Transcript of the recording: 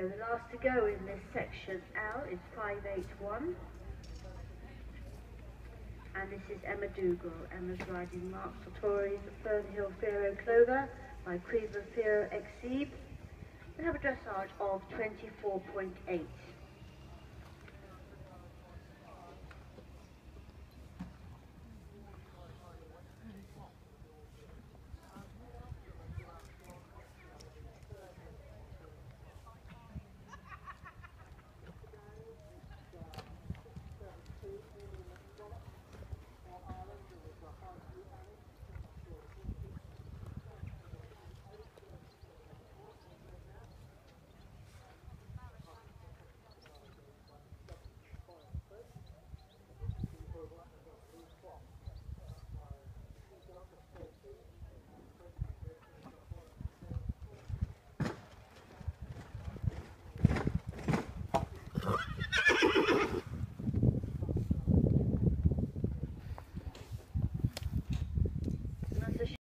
So the last to go in this section L is 581. And this is Emma Dougal. Emma's riding Mark Sartori's Fernhill Fero Clover by Quiver Fero Exceed. We have a dressage of 24.8.